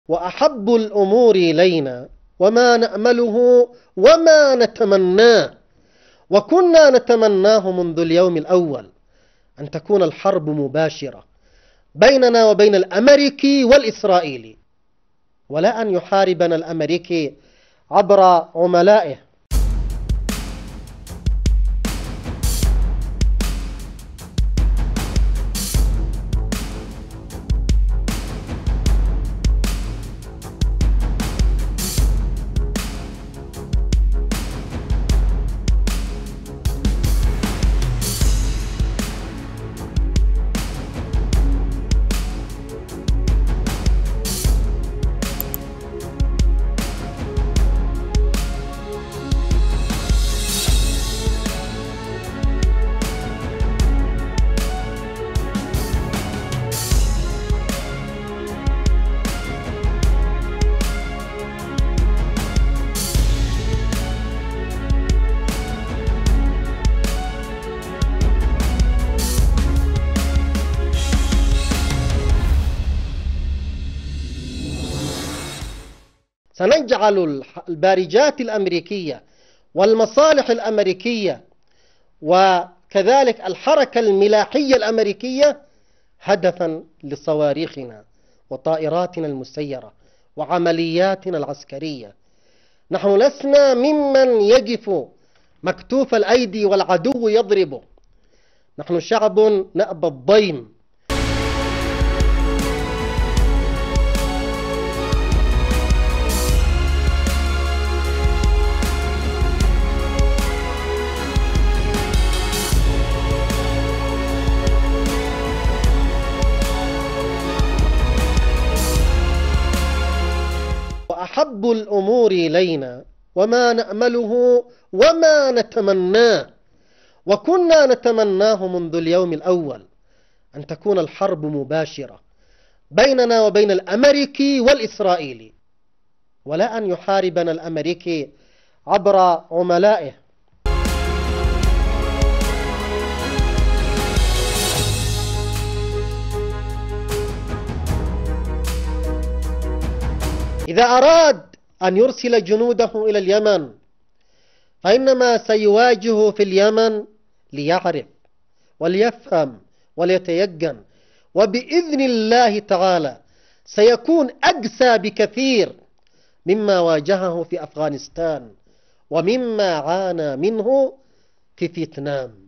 وأحب الأمور إلينا وما نأمله وما نتمناه، وكنا نتمناه منذ اليوم الأول أن تكون الحرب مباشرة بيننا وبين الأمريكي والإسرائيلي، ولا أن يحاربنا الأمريكي عبر عملائه. سنجعل البارجات الأمريكية والمصالح الأمريكية وكذلك الحركة الملاحية الأمريكية هدفا لصواريخنا وطائراتنا المسيرة وعملياتنا العسكرية. نحن لسنا ممن يجف مكتوف الأيدي والعدو يضربه، نحن شعب نأبى الضيم. وأحب الأمور إلينا وما نأمله وما نتمناه، وكنا نتمناه منذ اليوم الأول أن تكون الحرب مباشرة بيننا وبين الأمريكي والإسرائيلي، ولا أن يحاربنا الأمريكي عبر عملائه. إذا أراد أن يرسل جنوده إلى اليمن فإنما سيواجه في اليمن ليعرف وليفهم وليتيقن، وبإذن الله تعالى سيكون أقسى بكثير مما واجهه في أفغانستان ومما عانى منه في فيتنام.